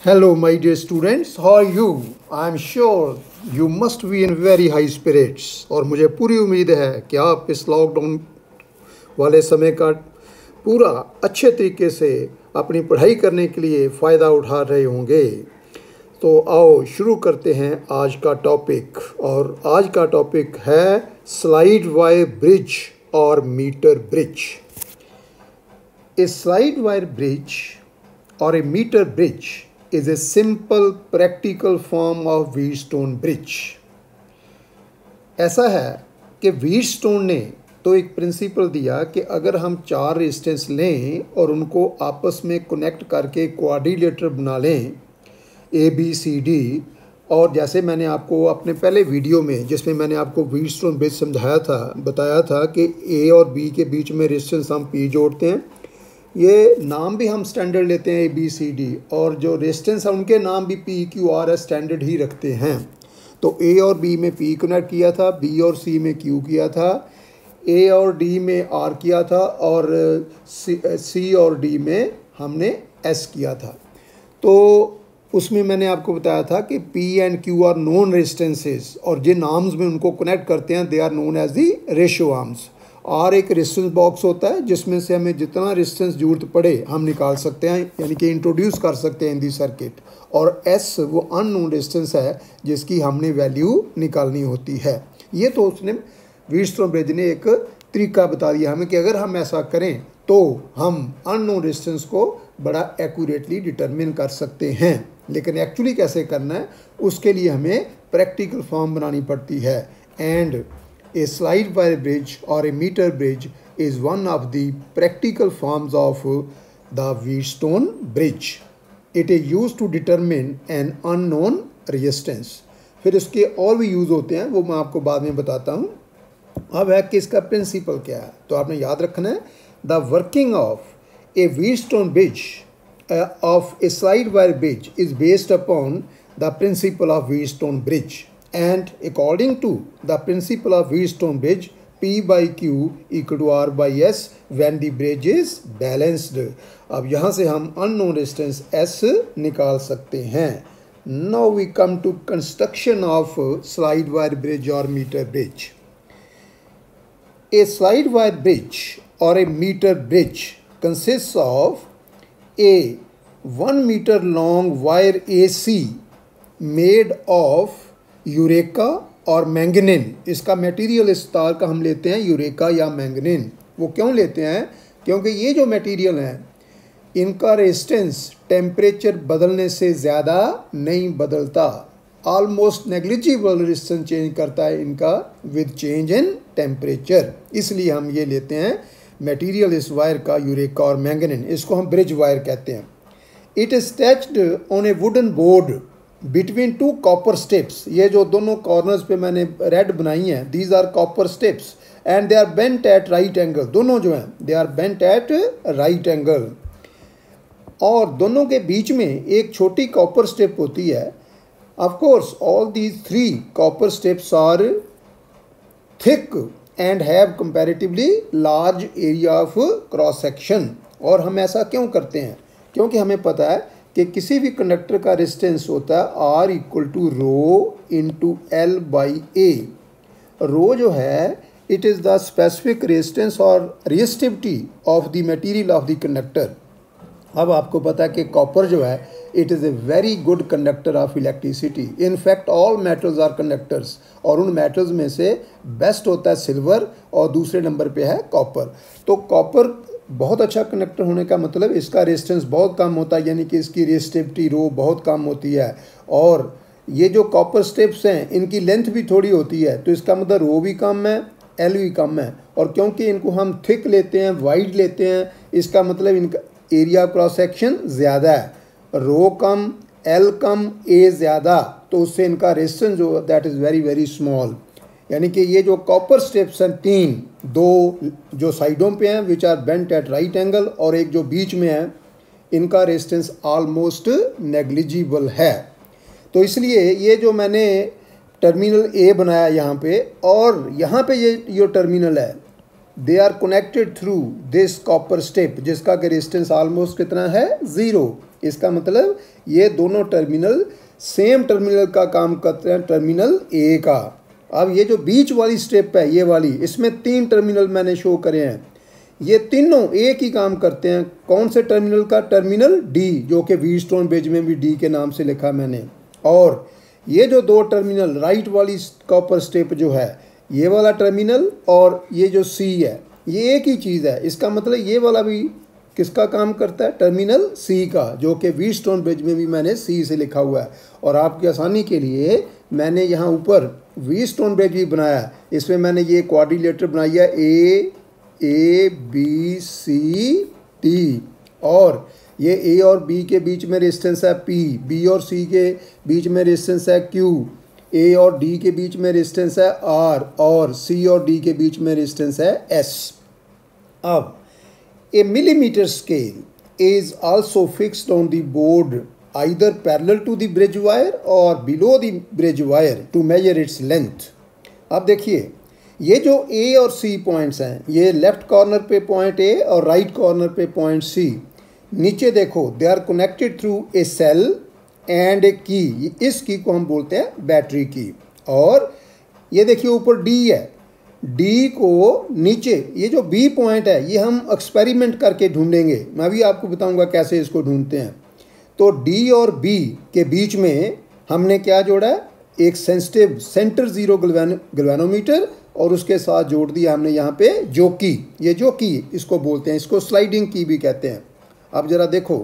Hello, my dear students. How are you? I am sure you must be in very high spirits. और मुझे पूरी उम्मीद है कि आप इस लॉकडाउन वाले समय का पूरा अच्छे तरीके से अपनी पढ़ाई करने के लिए फ़ायदा उठा रहे होंगे। तो आओ शुरू करते हैं आज का टॉपिक। और आज का टॉपिक है स्लाइड वायर ब्रिज और meter bridge. A slide wire bridge or a meter bridge is a simple practical form of Wheatstone bridge. ऐसा है कि व्हीटस्टोन ने तो एक प्रिंसिपल दिया कि अगर हम 4 रेजिस्टेंस लें और उनको आपस में कनेक्ट करके क्वाड्रिलेटरल बना लें ABCD, और जैसे मैंने आपको अपने पहले वीडियो में जिसमें मैंने आपको व्हीटस्टोन ब्रिज समझाया था, बताया था कि A और B के बीच में रेजिस्टेंस हम P जोड़ते हैं। ये नाम भी हम स्टैंडर्ड लेते हैं ABCD, और जो रेजिस्टेंस है उनके नाम भी PQR स्टैंडर्ड ही रखते हैं। तो A और B में P कनेक्ट किया था, B और C में Q किया था, A और D में R किया था, और C और D में हमने S किया था। तो उसमें मैंने आपको बताया था कि P and Q are known resistances, और जिन आर्म्स में उनको कनेक्ट करते हैं they are known as the ratio arms. और एक रेजिस्टेंस बॉक्स होता है जिसमें से हमें जितना रेजिस्टेंस जरूरत पड़े हम निकाल सकते हैं, यानी कि इंट्रोड्यूस कर सकते हैं इन दी सर्किट। और S वो अननोन रेजिस्टेंस है जिसकी हमने वैल्यू निकालनी होती है। ये तो उसने व्हीटस्टोन ब्रिज ने एक तरीका बता दिया हमें कि अगर हम ऐसा करें तो हम अननोन रेजिस्टेंस को बड़ा एक्यूरेटली डिटरमिन कर सकते हैं। लेकिन एक्चुअली कैसे करना है उसके लिए हमें प्रैक्टिकल फॉर्म बनानी पड़ती है। And A slide wire bridge or a meter bridge is one of the practical forms of the Wheatstone bridge. It is used to determine an unknown resistance. फिर इसके और भी यूज़ होते हैं, वो मैं आपको बाद में बताता हूँ। अब है कि इसका प्रिंसिपल क्या है, तो आपने याद रखना है the working of a Wheatstone bridge of a slide wire bridge is based upon the principle of Wheatstone bridge. And according to the principle of Wheatstone bridge, P by Q equal to R by S when the bridge is balanced. अब यहाँ से हम unknown resistance S निकाल सकते हैं। Now we come to construction of slide wire bridge or meter bridge. A slide wire bridge or a meter bridge consists of a 1 meter long wire AC made of eureka और manganin. इसका material इस तार का हम लेते हैं eureka या manganin. वो क्यों लेते हैं? क्योंकि ये जो मटेरियल हैं इनका रेजिस्टेंस टेम्परेचर बदलने से ज़्यादा नहीं बदलता। ऑलमोस्ट नेग्लिजिबल रेजिस्टेंस चेंज करता है इनका विद चेंज इन टेम्परेचर। इसलिए हम ये लेते हैं मटेरियल इस वायर का यूरेका और मैंगनीन। इसको हम ब्रिज वायर कहते हैं। It is attached on a wooden board between 2 copper steps. ये जो दोनों कॉर्नर्स पे मैंने रेड बनाई हैं these are copper steps and they are bent at right angle. दोनों जो हैं they are bent at right angle, और दोनों के बीच में एक छोटी कॉपर स्टेप होती है। Of course all these 3 copper steps are thick and have comparatively large area of cross section. और हम ऐसा क्यों करते हैं? क्योंकि हमें पता है कि किसी भी कंडक्टर का रेजिस्टेंस होता है R equal to rho into L by A। Rho जो है it is the specific resistance और resistivity of the material of the conductor. अब आपको पता है कि कॉपर जो है it is a very good conductor of electricity. In fact all metals are conductors, और उन मेटल्स में से बेस्ट होता है सिल्वर और दूसरे नंबर पे है कॉपर। तो कॉपर बहुत अच्छा कंडक्टर होने का मतलब इसका रेजिस्टेंस बहुत कम होता है, यानी कि इसकी रेजिस्टिविटी रो बहुत कम होती है। और ये जो कॉपर स्टेप्स हैं इनकी लेंथ भी थोड़ी होती है, तो इसका मतलब रो भी कम है L भी कम है। और क्योंकि इनको हम थिक लेते हैं, वाइड लेते हैं, इसका मतलब इनका एरिया क्रॉस सेक्शन ज़्यादा है। रो कम, L कम, A ज़्यादा, तो उससे इनका रेजिस्टेंस जो that is very very small. यानी कि ये जो कॉपर स्टेप्स हैं 3, 2 जो साइडों पे हैं which are bent at right angle, और एक जो बीच में है, इनका रेजिस्टेंस ऑलमोस्ट नेग्लिजिबल है। तो इसलिए ये जो मैंने टर्मिनल A बनाया यहाँ पे, और यहाँ पे ये टर्मिनल है, they are connected through this copper strip, जिसका कि रेजिस्टेंस ऑलमोस्ट कितना है 0। इसका मतलब ये दोनों टर्मिनल सेम टर्मिनल का काम करते हैं, टर्मिनल ए का। अब ये जो बीच वाली स्ट्रिप है ये वाली, इसमें 3 टर्मिनल मैंने शो करे हैं, ये तीनों एक ही काम करते हैं। कौन से टर्मिनल का? टर्मिनल डी, जो कि व्हीटस्टोन ब्रिज में भी डी के नाम से लिखा मैंने। और ये जो 2 टर्मिनल राइट वाली कॉपर स्ट्रिप जो है, ये वाला टर्मिनल और ये जो सी है, ये एक ही चीज़ है। इसका मतलब ये वाला भी किसका काम करता है? टर्मिनल सी का, जो कि व्हीटस्टोन ब्रिज में भी मैंने सी से लिखा हुआ है। और आपकी आसानी के लिए मैंने यहाँ ऊपर व्हीटस्टोन ब्रिज भी बनाया है, इसमें मैंने ये क्वाड्रिलेटरल बनाई है ए बी सी टी, और ये ए और बी के बीच में रेजिस्टेंस है पी, बी और सी के बीच में रेजिस्टेंस है क्यू, ए और डी के बीच में रेजिस्टेंस है आर, और सी और डी के बीच में रेजिस्टेंस है एस। अब a millimeter scale is also fixed on the board either parallel to the bridge wire or below the bridge wire to measure its length। अब देखिए ये जो A और C पॉइंट्स हैं, ये लेफ्ट कॉर्नर पे पॉइंट A और right corner पे पॉइंट C, नीचे देखो they are connected through a cell and a key, इस की को हम बोलते हैं बैटरी की। और ये देखिए ऊपर D है, D को नीचे ये जो B पॉइंट है ये हम एक्सपेरिमेंट करके ढूंढेंगे, मैं भी आपको बताऊंगा कैसे इसको ढूंढते हैं। तो D और B के बीच में हमने क्या जोड़ा है? एक सेंसिटिव सेंटर ज़ीरो गैल्वेनोमीटर, और उसके साथ जोड़ दिया हमने यहाँ पे जोकी। ये जोकी इसको बोलते हैं, इसको स्लाइडिंग की भी कहते हैं। अब ज़रा देखो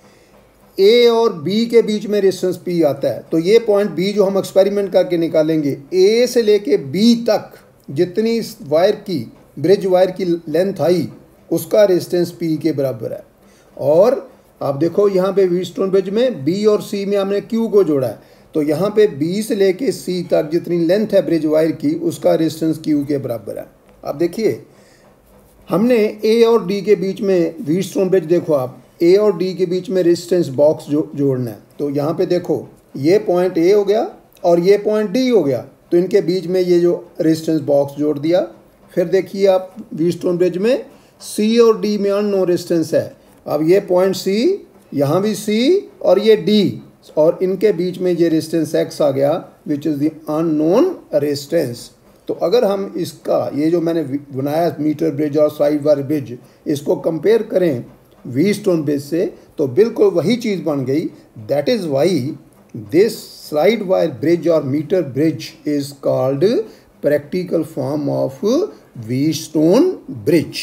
A और B के बीच में रेजिस्टेंस P आता है, तो ये पॉइंट B जो हम एक्सपेरिमेंट करके निकालेंगे, A से लेके B तक जितनी इस वायर की ब्रिज वायर की लेंथ आई उसका रेजिस्टेंस P के बराबर है। और आप देखो यहाँ पे व्हीटस्टोन ब्रिज में B और C में हमने Q को जोड़ा है, तो यहाँ पे B से लेके C तक जितनी लेंथ है ब्रिज वायर की उसका रेजिस्टेंस Q के बराबर है। अब देखिए हमने A और D के बीच में व्हीटस्टोन ब्रिज, देखो आप A और D के बीच में रेजिस्टेंस बॉक्स जोड़ना है, तो यहाँ पे देखो ये पॉइंट A हो गया और ये पॉइंट D हो गया, तो इनके बीच में ये जो रेजिस्टेंस बॉक्स जोड़ दिया। फिर देखिए आप व्हीटस्टोन ब्रिज में C और D में अननोन रेजिस्टेंस है। अब ये पॉइंट C, यहाँ भी C और ये D, और इनके बीच में ये रेजिस्टेंस X आ गया which is the unknown resistance. तो अगर हम इसका ये जो मैंने बनाया मीटर ब्रिज और साइड वायर ब्रिज, इसको कंपेयर करें व्हीटस्टोन ब्रिज से, तो बिल्कुल वही चीज़ बन गई। That is why this slide wire bridge और meter bridge is called practical form of Wheatstone bridge.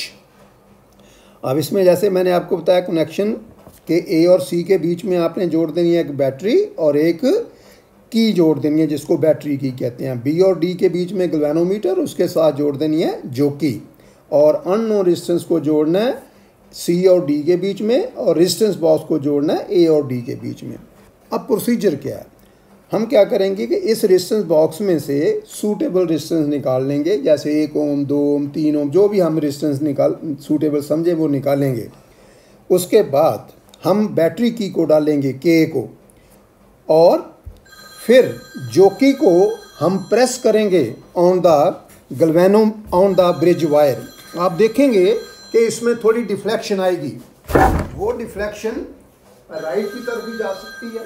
अब इसमें जैसे मैंने आपको बताया कनेक्शन के A और C के बीच में आपने जोड़ देनी है एक बैटरी और एक की जोड़ देनी है जिसको बैटरी की कहते हैं। B और D के बीच में गैल्वेनोमीटर, उसके साथ जोड़ देनी है जोकी, और अननोन रेजिस्टेंस को जोड़ना है C और D के बीच में, और रेजिस्टेंस बॉक्स को जोड़ना है A और D के बीच में। अब प्रोसीजर क्या है? हम क्या करेंगे कि इस रेजिस्टेंस बॉक्स में से सूटेबल रेजिस्टेंस निकाल लेंगे, जैसे 1 ओम 2 ओम 3 ओम जो भी हम रेजिस्टेंस सूटेबल समझे वो निकालेंगे। उसके बाद हम बैटरी की को डालेंगे K को, और फिर जोकी को हम प्रेस करेंगे ऑन द ब्रिज वायर। आप देखेंगे कि इसमें थोड़ी डिफ्लेक्शन आएगी, वो डिफ्लेक्शन राइट की तरफ भी जा सकती है,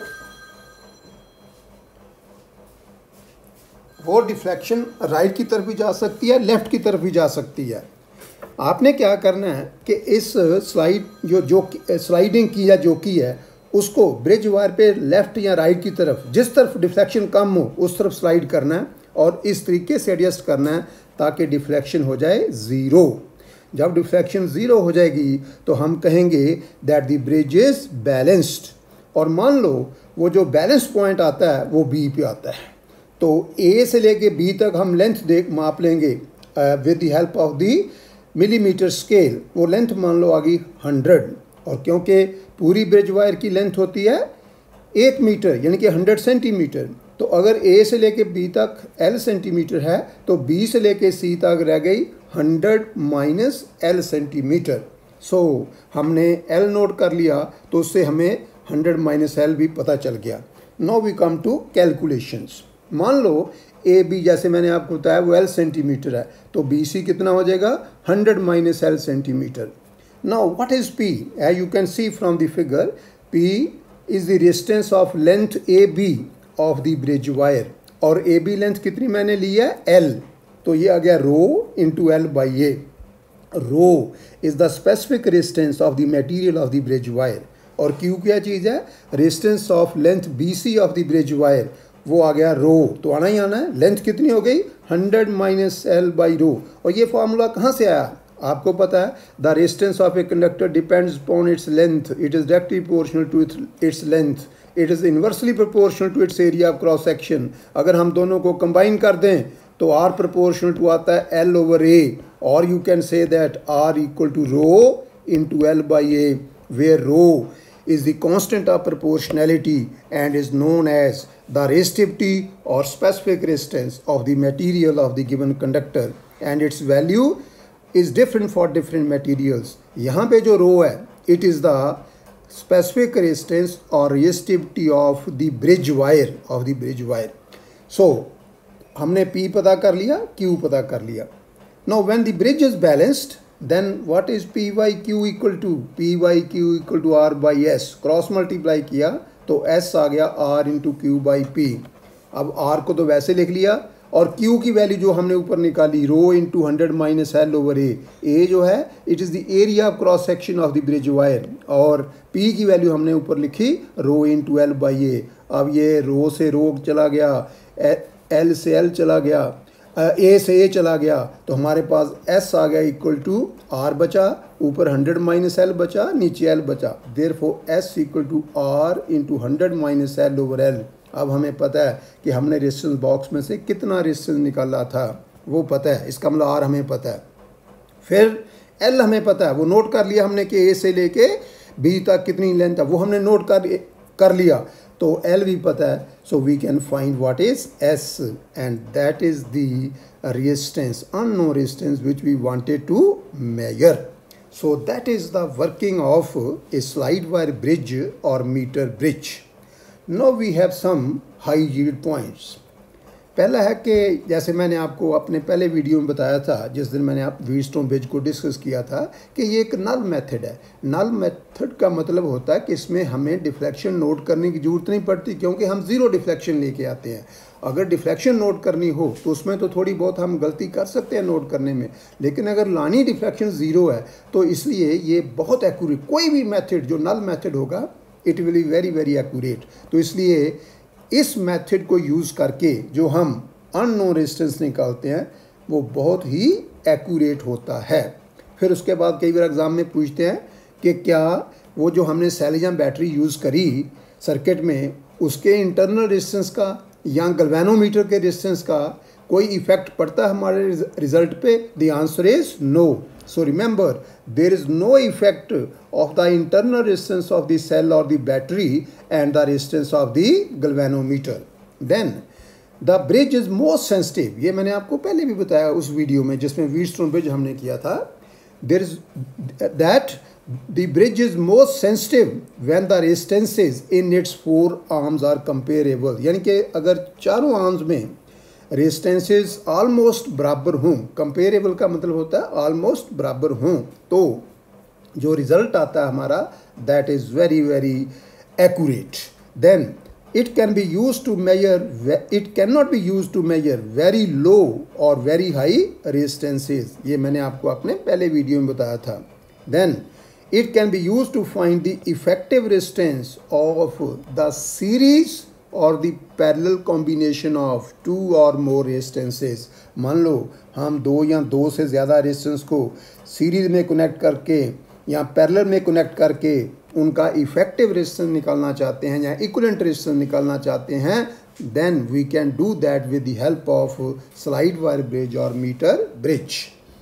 वो डिफ्लेक्शन राइट की तरफ भी जा सकती है, लेफ़्ट की तरफ भी जा सकती है। आपने क्या करना है कि इस स्लाइडिंग की या जोकी है उसको ब्रिज वायर पे लेफ़्ट या राइट की तरफ, जिस तरफ डिफ्लेक्शन कम हो उस तरफ स्लाइड करना है, और इस तरीके से एडजस्ट करना है ताकि डिफ्लेक्शन हो जाए ज़ीरो। जब डिफ्लेक्शन ज़ीरो हो जाएगी तो हम कहेंगे that the bridge is balanced. और मान लो वो जो बैलेंस पॉइंट आता है वो B पे आता है, तो A से लेके B तक हम लेंथ माप लेंगे with the help of the millimeter scale. वो लेंथ मान लो आ गई 100, और क्योंकि पूरी ब्रिज वायर की लेंथ होती है 1 मीटर यानी कि 100 सेंटीमीटर, तो अगर A से लेके B तक L सेंटीमीटर है तो B से लेके C तक रह गई 100 माइनस L सेंटीमीटर। सो हमने L नोट कर लिया तो उससे हमें 100 माइनस L भी पता चल गया। Now we come to calculations. मान लो ए बी जैसे मैंने आपको बताया वो L सेंटीमीटर है, तो बी सी कितना हो जाएगा 100 minus L centimeter. Now what is P? As you can see from the figure, P is the resistance of length A B of the bridge wire, और ए बी लेंथ कितनी मैंने ली है L, तो ये आ गया rho into L by A. Rho is the specific resistance of the material of the bridge wire, और Q क्या चीज़ है, resistance of length B C of the bridge wire, वो आ गया रो, तो आना ही आना है। लेंथ कितनी हो गई 100 माइनस L बाई रो, और ये फॉर्मूला कहाँ से आया आपको पता है, the resistance of a conductor depends upon its length, it is directly proportional to its length, it is inversely proportional to its area of cross section. अगर हम दोनों को कंबाइन कर दें तो R प्रोपोर्शनल टू आता है L ओवर A, और you can say that R equal to rho into L by A, where rho is the constant of proportionality and is known as the resistivity or specific resistance of the material of the given conductor, and its value is different for different materials. यहाँ पे जो रो है, it is the specific resistance or resistivity of the bridge wire. So हमने P पता कर लिया, Q पता कर लिया. Now when the bridge is balanced, then what is P by Q equal to? P by Q equal to R by S. Cross multiply किया तो S आ गया R into Q by P. अब R को तो वैसे लिख लिया, और Q की वैल्यू जो हमने ऊपर निकाली rho into 100 minus L over A, A जो है it is the area of cross section of the bridge wire, और P की वैल्यू हमने ऊपर लिखी rho into L by A. अब ये रो से रो चला गया, L से L चला गया, ए से ए चला गया, तो हमारे पास S आ गया इक्वल टू R बचा, ऊपर 100 माइनस L बचा, नीचे L बचा, therefore S equal to R into 100 minus L over L। अब हमें पता है कि हमने रेजिस्टेंस बॉक्स में से कितना रेजिस्टेंस निकाला था, वो पता है, इसका मतलब R हमें पता है। फिर L हमें पता है, वो नोट कर लिया हमने कि A से लेके B तक कितनी लेंथ है, वो हमने नोट कर लिया, तो L भी पता है, so we can find what is S, and that is the resistance, unknown resistance which we wanted to measure. So that is the working of a slide wire bridge or meter bridge. Now we have some high yield points. पहला है कि जैसे मैंने आपको अपने पहले video में बताया था, जिस दिन मैंने आप व्हीटस्टोन ब्रिज को डिस्कस किया था, कि ये एक नल मेथड है। नल मेथड का मतलब होता है कि इसमें हमें डिफ्लेक्शन नोट करने की ज़रूरत नहीं पड़ती, क्योंकि हम ज़ीरो डिफ्लेक्शन लेके आते हैं। अगर डिफ्लेक्शन नोट करनी हो तो उसमें तो थोड़ी बहुत हम गलती कर सकते हैं नोट करने में, लेकिन अगर लानी डिफ्लेक्शन ज़ीरो है तो इसलिए ये बहुत एक्यूरेट, कोई भी मेथड जो नल मेथड होगा it will be very very accurate. तो इसलिए इस मेथड को यूज़ करके जो हम अननोन रेजिस्टेंस निकालते हैं वो बहुत ही एक्यूरेट होता है। फिर उसके बाद कई बार एग्ज़ाम में पूछते हैं कि क्या वो जो हमने सेलियम बैटरी यूज़ करी सर्किट में, उसके इंटरनल रेजिस्टेंस का या गैल्वेनोमीटर के रेजिस्टेंस का कोई इफेक्ट पड़ता है हमारे रिजल्ट पे? The answer is no. So remember, there is no effect of the internal resistance of the cell or the battery and the resistance of the galvanometer. Then the bridge is most sensitive. ये मैंने आपको पहले भी बताया उस video में जिसमें Wheatstone bridge हमने किया था। There is that the bridge is most sensitive when the resistances in its four arms are comparable. यानी कि अगर चारों आर्म्स में रेजिस्टेंसेस ऑलमोस्ट बराबर हों, कंपेरेबल का मतलब होता है ऑलमोस्ट बराबर हों, तो जो रिजल्ट आता है हमारा that is very very accurate. Then it can be use to measure, it can not be use to measure very low और वेरी हाई रेजिस्टेंसेस, ये मैंने आपको अपने पहले वीडियो में बताया था। Then it can be use to find the effective resistance of the series और the parallel combination of two और मोर रेजिस्टेंसेस। मान लो हम दो या दो से ज़्यादा रेजिस्टेंस को सीरीज में कनेक्ट करके या पैरेलल में कनेक्ट करके उनका इफेक्टिव रेजिस्टेंस निकालना चाहते हैं या इक्विवेलेंट रेजिस्टेंस निकालना चाहते हैं, then we can do that with the help of slide wire bridge और meter bridge.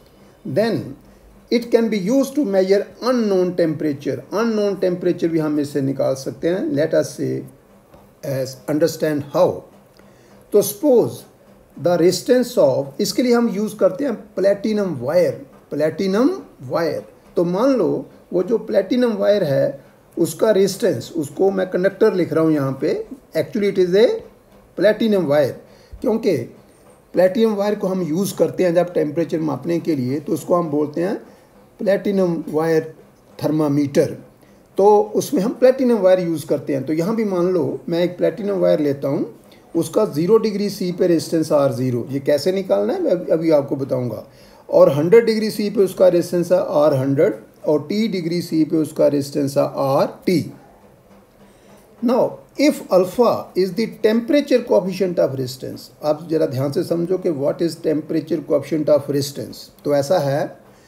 Then it can be use to measure unknown temperature. Unknown temperature भी हम इससे निकाल सकते हैं। लेट अस से as understand how. तो suppose the resistance of, इसके लिए हम यूज़ करते हैं प्लेटिनम वायर। प्लेटिनम वायर, तो मान लो वो जो प्लेटिनम वायर है उसका रेजिस्टेंस, उसको मैं कंडक्टर लिख रहा हूँ यहाँ पे, actually it is a platinum wire. क्योंकि प्लेटिनम वायर को हम यूज़ करते हैं जब टेम्परेचर मापने के लिए, तो उसको हम बोलते हैं प्लेटिनम वायर थर्मामीटर। तो उसमें हम प्लेटिनम वायर यूज़ करते हैं। तो यहाँ भी मान लो मैं एक प्लेटिनम वायर लेता हूँ, उसका 0 डिग्री सी पे रेजिस्टेंस R0, ये कैसे निकालना है मैं अभी आपको बताऊँगा। और 100 डिग्री सी पे उसका रेजिस्टेंस है R100 और T डिग्री सी पे उसका रेजिस्टेंस है RT। Now if alpha is the temperature coefficient of resistance, आप ज़रा ध्यान से समझो कि what is temperature coefficient of resistance. तो ऐसा है,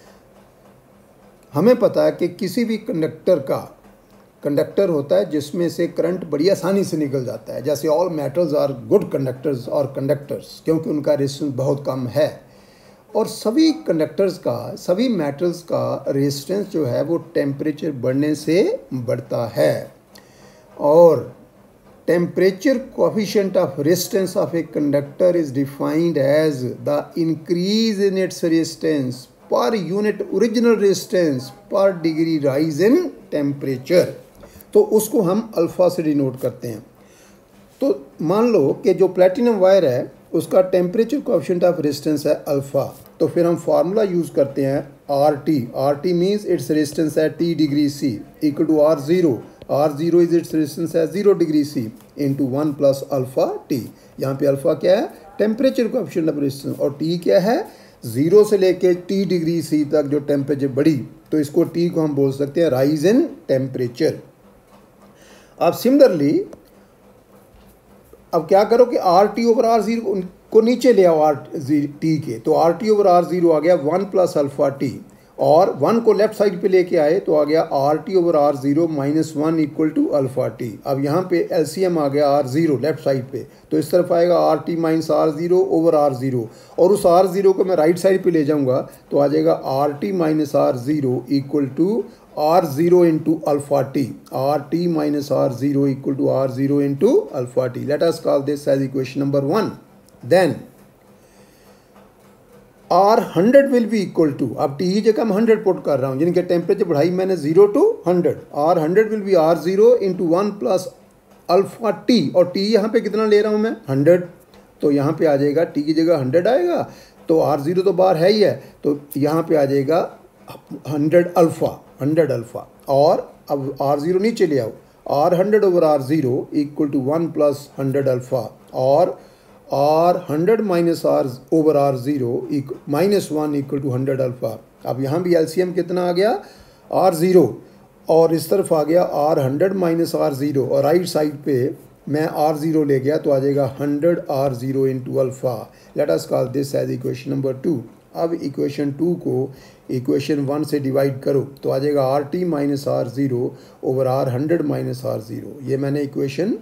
हमें पता है कि किसी भी कंडक्टर होता है जिसमें से करंट बड़ी आसानी से निकल जाता है, जैसे all metals are good conductors और कंडक्टर्स, क्योंकि उनका रेजिस्टेंस बहुत कम है। और सभी कंडक्टर्स का, सभी मेटल्स का रेजिस्टेंस जो है वो टेम्परेचर बढ़ने से बढ़ता है। और temperature coefficient of resistance of a conductor is defined as the increase in its resistance per unit original resistance per degree rise in temperature. तो उसको हम अल्फ़ा से डिनोट करते हैं। तो मान लो कि जो प्लेटिनम वायर है उसका टेम्परेचर कोएफिशिएंट ऑफ रेजिस्टेंस है अल्फ़ा, तो फिर हम फार्मूला यूज़ करते हैं RT मीन्स इट्स रेजिस्टेंस है T degree C equal to R0 is its resistance है 0 degree C into 1 plus alpha T। यहाँ पे अल्फ़ा क्या है? टेम्परेचर कोएफिशिएंट ऑफ रेजिस्टेंस, और T क्या है? 0 से लेके T डिग्री C तक जो टेम्परेचर बढ़ी, तो इसको T को हम बोल सकते हैं राइज इन टेम्परेचर। अब सिमिलरली अब क्या करो कि RT ओवर R0 को नीचे ले आओ T के, तो RT ओवर R0 आ गया 1 प्लस अल्फ़ा T, और 1 को लेफ्ट साइड पे लेके आए तो आ गया RT over R0 minus 1 equal to alpha T। अब यहाँ पे LCM आ गया R0 लेफ्ट साइड पे, तो इस तरफ आएगा RT minus R0 over R0, और उस R0 को मैं राइट साइड पे ले जाऊँगा तो आ जाएगा RT minus R0 equal to R0 into alpha T। RT minus R0 equal to R0 into alpha T। Let us call this as equation number 1। Then R100 will be equal to, अब T की जगह मैं 100 put कर रहा हूँ, यानी कि temperature बढ़ाई मैंने 0 to 100। R100 will be R0 into 1 plus alpha T, और T यहाँ पे कितना ले रहा हूँ मैं? 100। तो यहाँ पे आ जाएगा T की जगह 100 आएगा, तो R0 तो बाहर है ही है, तो यहाँ पे आ जाएगा 100 अल्फ़ा, और अब R0 नीचे ले आओ, R100 over R0 equal to 1 plus 100 alpha, और R100 minus R over R0 minus 1 equal to 100 alpha. अब यहाँ भी LCM कितना आ गया? R0, और इस तरफ आ गया R100 माइनस R0, और राइट साइड पे मैं R0 ले गया तो आ जाएगा 100 R0 into alpha. Let us call this as equation number 2। अब इक्वेशन 2 को इक्वेशन 1 से डिवाइड करो तो आ जाएगा RT minus R0 over R100 minus R0। ये मैंने इक्वेशन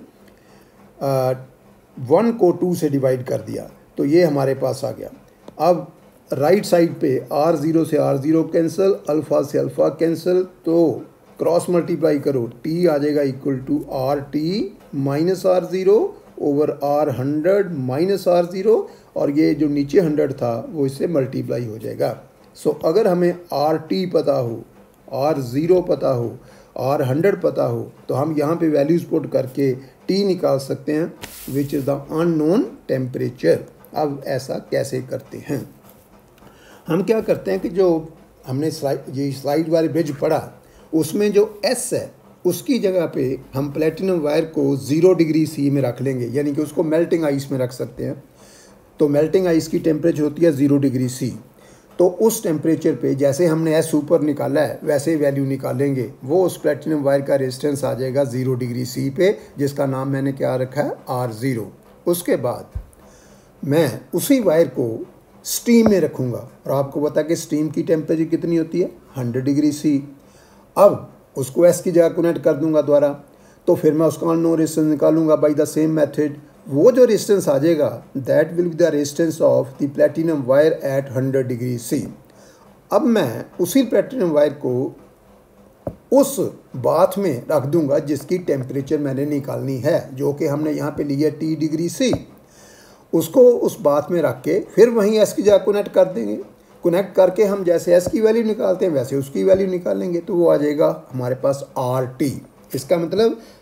1 को 2 से डिवाइड कर दिया, तो ये हमारे पास आ गया। अब राइट साइड पे R0 से R0 कैंसिल, अल्फ़ा से अल्फ़ा कैंसिल, तो क्रॉस मल्टीप्लाई करो, T आ जाएगा equal to RT minus R0 over R100 minus R0, और ये जो नीचे 100 था वो इससे मल्टीप्लाई हो जाएगा। सो अगर हमें RT पता हो, R0 पता हो, R100 पता हो, तो हम यहाँ पे वैल्यूज़ पुट करके T निकाल सकते हैं, which is the unknown temperature. अब ऐसा कैसे करते हैं? हम क्या करते हैं कि जो हमने स्लाइड वाली ब्रिज पढ़ा, उसमें जो S है उसकी जगह पे हम प्लेटिनम वायर को 0 डिग्री C में रख लेंगे, यानी कि उसको मेल्टिंग आइस में रख सकते हैं। तो मेल्टिंग आइस की टेम्परेचर होती है 0 डिग्री C। तो उस टेम्परेचर पे जैसे हमने S ऊपर निकाला है वैसे वैल्यू निकालेंगे, वो उस प्लेटिनम वायर का रेजिस्टेंस आ जाएगा 0 डिग्री C पे, जिसका नाम मैंने क्या रखा है? R0। उसके बाद मैं उसी वायर को स्टीम में रखूँगा, और आपको पता कि स्टीम की टेम्परेचर कितनी होती है? 100 डिग्री C। अब उसको S की जगह कनेक्ट कर दूंगा दोबारा, तो फिर मैं उसका अननोन रेजिस्टेंस निकालूंगा बाय द सेम मेथड। वो जो रेजिस्टेंस आ जाएगा that will be the resistance of the platinum wire at 100 degree C। अब मैं उसी प्लेटिनम वायर को उस बाथ में रख दूंगा जिसकी टेम्परेचर मैंने निकालनी है, जो कि हमने यहाँ पे लिया T डिग्री C। उसको उस बाथ में रख के फिर वहीं S की जगह कनेक्ट कर देंगे। कनेक्ट करके हम जैसे S की वैल्यू निकालते हैं वैसे उसकी वैल्यू निकालेंगे, तो वो आ जाएगा हमारे पास RT। इसका मतलब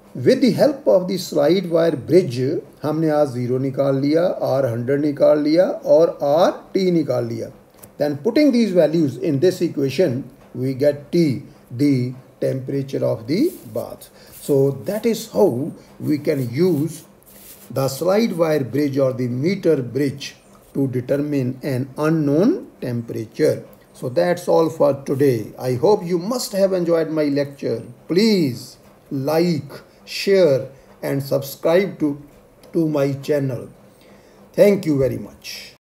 with the help of the slide wire bridge हमने आज 0 निकाल लिया, R100 निकाल लिया और RT निकाल लिया. Then putting these values in this equation, we get T, the temperature of the bath. So that is how we can use the slide wire bridge or the meter bridge to determine an unknown temperature. So that's all for today. I hope you must have enjoyed my lecture. Please like, share and subscribe to my channel. Thank you very much.